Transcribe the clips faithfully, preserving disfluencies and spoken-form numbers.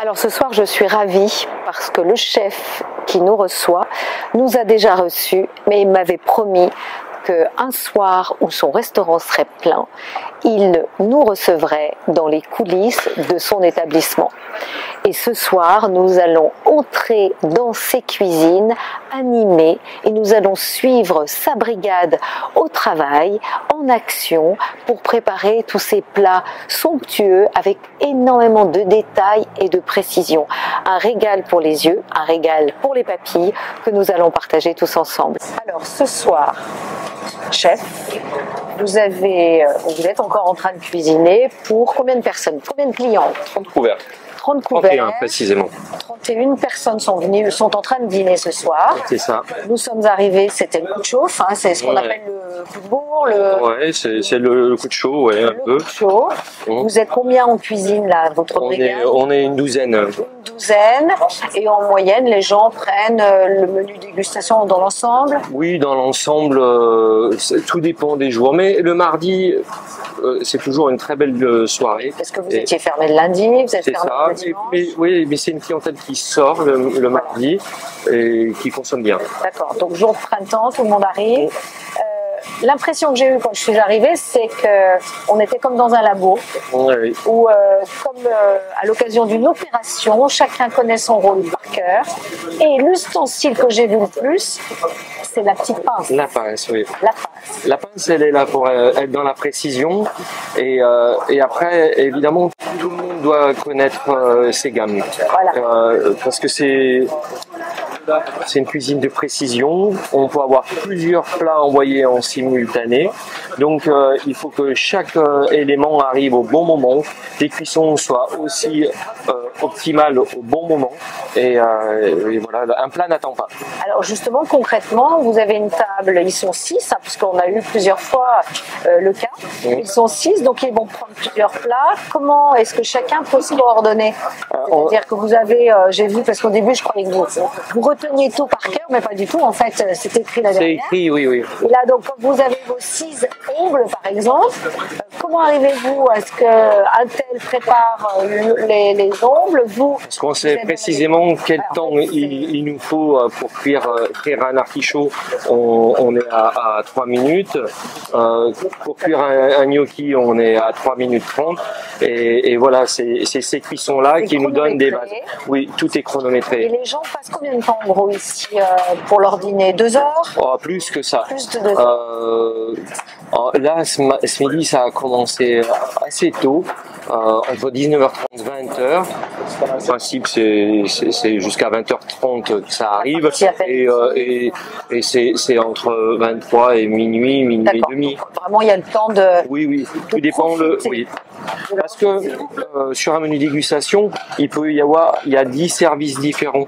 Alors ce soir, je suis ravie parce que le chef qui nous reçoit nous a déjà reçus, mais il m'avait promis qu'un soir où son restaurant serait plein, il nous recevrait dans les coulisses de son établissement. Et ce soir, nous allons entrer dans ses cuisines, animer, et nous allons suivre sa brigade au travail, en action, pour préparer tous ces plats somptueux avec énormément de détails et de précision. Un régal pour les yeux, un régal pour les papilles que nous allons partager tous ensemble. Alors ce soir, chef, vous avez, vous êtes encore en train de cuisiner pour combien de personnes, combien de clients? trente couverts. trente couverts. trente et un précisément. trente et une personnes sont venues, sont en train de dîner ce soir. C'est ça. Nous sommes arrivés, c'était le coup de chauffe, hein, c'est ce qu'on ouais. appelle le coup de bourre. Le... Ouais, c'est le, le coup de chaud, ouais, un le peu. Coup de chaud. Mmh. Vous êtes combien en cuisine là, votre on brigade? est, on est une douzaine. Une douzaine. Et en moyenne, les gens prennent le menu dégustation dans l'ensemble? Oui, dans l'ensemble, euh, tout dépend des jours. Mais le mardi, euh, c'est toujours une très belle soirée. Parce que vous et étiez fermé le lundi, vous êtes fermé ça. le dimanche. Mais, mais, oui, mais c'est une clientèle qui sort le, le mardi et qui consomme bien. D'accord. Donc jour de printemps, tout le monde arrive. Euh, L'impression que j'ai eue quand je suis arrivée, c'est qu'on était comme dans un labo, oui. où, euh, comme euh, à l'occasion d'une opération, chacun connaît son rôle par cœur. Et l'ustensile que j'ai vu le plus, c'est la petite pince. La pince, oui. La pince. La pince, elle est là pour euh, être dans la précision. Et, euh, et après, évidemment, tout le monde doit connaître euh, ses gammes. Voilà. Euh, parce que c'est... C'est une cuisine de précision. On peut avoir plusieurs plats envoyés en simultané. Donc, euh, il faut que chaque euh, élément arrive au bon moment. Les cuissons soient aussi euh, optimales au bon moment. Et, euh, et voilà, un plat n'attend pas. Alors justement, concrètement, vous avez une table. Ils sont six, hein, parce qu'on a eu plusieurs fois euh, le cas. Mmh. Ils sont six, donc ils vont prendre plusieurs plats. Comment est-ce que chacun peut se coordonner? euh, C'est-à-dire on... que vous avez, euh, j'ai vu, parce qu'au début, je croyais que vous, vous reteniez tout par cœur, mais pas du tout. En fait, c'est écrit là derrière. C'est écrit, oui, oui. Et là, donc, quand vous avez vos six ongles, par exemple, euh, comment arrivez-vous à ce qu'un tel prépare euh, les, les ongles? Vous, Parce qu'on sait précisément les... quel Alors, temps en fait, il, il nous faut pour cuire, euh, cuire un artichaut. On, on est à, à trois minutes. Euh, pour cuire un, un gnocchi, on est à trois minutes trente. Et, et voilà, c'est ces cuissons-là qui nous donnent des bases. Oui, tout est chronométré. Et les gens passent combien de temps en gros ici euh, pour leur dîner? Deux heures? Oh, plus que ça. Plus de deux heures. Euh, là, ce, ce midi, ça a commencé assez tôt. Euh, entre dix-neuf heures trente et vingt heures. En principe, c'est jusqu'à vingt heures trente que ça arrive. Et, euh, et, et c'est entre vingt-trois et minuit, minuit et demi. Vraiment, il y a le temps de. Oui, oui, tout de dépend. Le, oui. Parce que euh, sur un menu dégustation, il peut y avoir il y a dix services différents.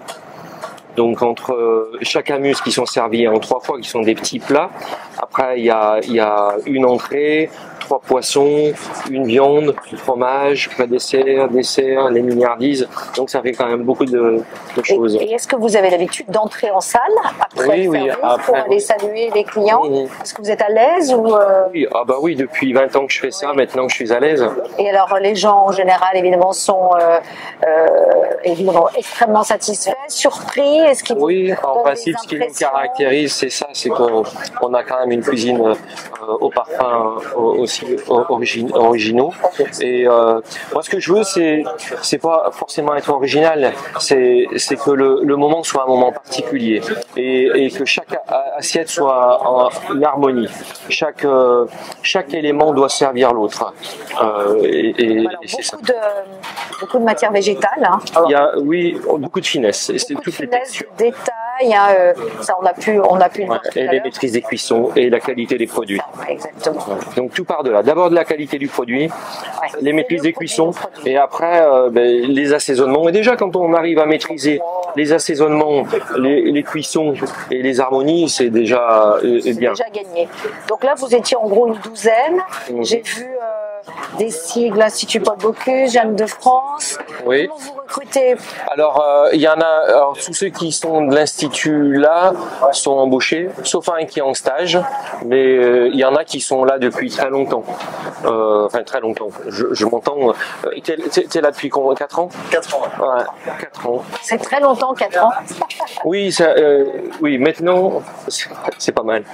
Donc entre euh, chaque amuse qui sont servis en trois fois, qui sont des petits plats. Après, il y a, il y a une entrée, trois poissons, une viande, du fromage, plat dessert, dessert, les milliardises. Donc ça fait quand même beaucoup de, de choses. Et, et est-ce que vous avez l'habitude d'entrer en salle après oui, le oui, service après, pour aller oui. saluer les clients? Oui. Est-ce que vous êtes à l'aise ou euh... Oui, ah bah oui, depuis vingt ans que je fais ça, oui. Maintenant que je suis à l'aise. Et alors les gens en général évidemment sont euh, euh, évidemment extrêmement satisfaits, surpris. Est-ce qu'ils Oui, en principe, ce qui nous caractérise, c'est ça, c'est qu'on on a quand même une cuisine euh, au parfum euh, aussi origine, originaux. Et euh, moi, ce que je veux, c'est c'est pas forcément être original, c'est c'est que le, le moment soit un moment particulier et, et que chaque assiette soit en une harmonie. Chaque euh, chaque élément doit servir l'autre. Euh, et et, Alors, et c'est ça. De, beaucoup de matière végétale. Hein. Il y a, oui, beaucoup de finesse. C'est toutes de les finesse, textures. De détails, hein, euh, ça on a pu, on a pu le ouais, voir tout et à les maîtrises des cuissons et la qualité des produits. Ouais, exactement. Donc tout part de là. D'abord de la qualité du produit, ouais, les maîtrises des cuissons, et après euh, ben, les assaisonnements. Et déjà quand on arrive à maîtriser les assaisonnements, les, les cuissons et les harmonies, c'est déjà euh, bien. déjà gagné. Donc là vous étiez en gros une douzaine. Mmh. J'ai vu. Euh, des sigles, Institut Paul Bocuse, Jeanne de France. Oui. Comment vous recrutez? Alors, euh, il y en a, alors, tous ceux qui sont de l'Institut là sont embauchés, sauf un qui est en stage, mais euh, il y en a qui sont là depuis très longtemps. Euh, enfin, très longtemps. Je, je m'entends. Euh, t'es, t'es là depuis combien? quatre ans? quatre ans. Ouais, quatre ans. C'est très longtemps, quatre ans. Oui, ça, euh, oui, maintenant, c'est, c'est pas mal.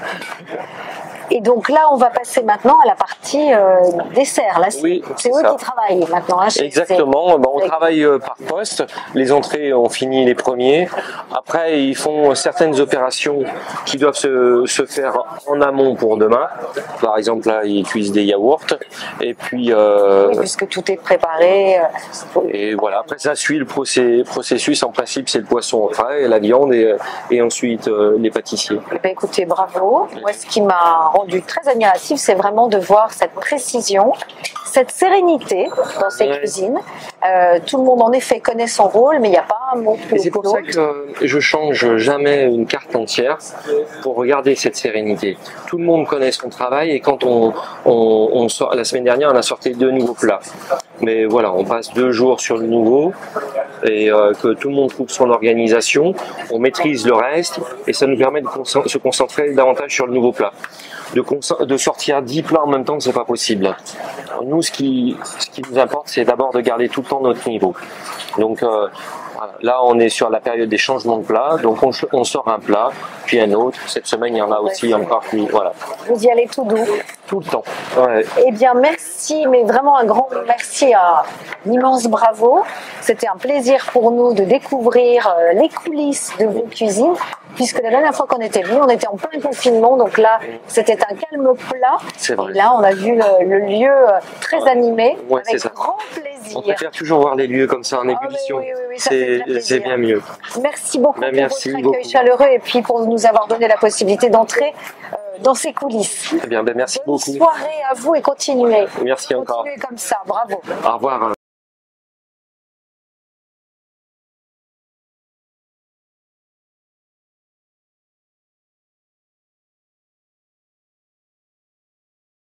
Et donc là, on va passer maintenant à la partie euh, dessert. Là, c'est, Oui, c'est c'est eux ça. qui travaillent maintenant. Hein, chez- Exactement. Ben, on c'est- travaille euh, par poste. Les entrées, on finit les premiers. Après, ils font certaines opérations qui doivent se, se faire en amont pour demain. Par exemple, là, ils cuisent des yaourts. Et puis, euh, Oui, puisque tout est préparé. euh, et voilà. Après, ça suit le procé- processus. En principe, c'est le poisson frais, la viande et, et ensuite euh, les pâtissiers. Eh bien, écoutez, bravo. Moi, ce qui m'a rendu très admiratif, c'est vraiment de voir cette précision, cette sérénité dans ces Ouais. cuisines. Euh, tout le monde, en effet, connaît son rôle, mais il n'y a pas un mot plus Et c'est pour ça que euh, je change jamais une carte entière pour regarder cette sérénité. Tout le monde connaît son travail et quand on, on, on sort, la semaine dernière, on a sorti deux nouveaux plats. Mais voilà, on passe deux jours sur le nouveau et euh, que tout le monde trouve son organisation, on maîtrise le reste et ça nous permet de concent- se concentrer davantage sur le nouveau plat. De, conce- de sortir dix plats en même temps, c'est pas possible. Nous, ce qui, ce qui nous importe, c'est d'abord de garder tout le temps notre niveau. Donc euh, voilà. Là, on est sur la période des changements de plats, donc on, on sort un plat, puis un autre. Cette semaine, il y en a aussi encore plus. Voilà, Vous y allez tout doux. tout le temps. Ouais. Eh bien, merci, mais vraiment un grand merci, un immense bravo. C'était un plaisir pour nous de découvrir euh, les coulisses de vos cuisines, puisque la dernière fois qu'on était venus, on était en plein confinement, donc là, c'était un calme plat. C'est vrai. Et là, on a vu le, le lieu euh, très animé, Ouais, c'est avec ça. grand plaisir. On préfère toujours voir les lieux comme ça en Ah, ébullition. oui, oui, oui, oui, ça fait très c'est, plaisir. c'est bien mieux. Merci beaucoup Ben, pour merci votre accueil beaucoup. chaleureux et puis pour nous avoir donné la possibilité d'entrer euh, dans ces coulisses. Eh bien, ben, merci Bonne beaucoup. soirée à vous et continuez. Merci encore. Continuez comme ça, bravo. Au revoir.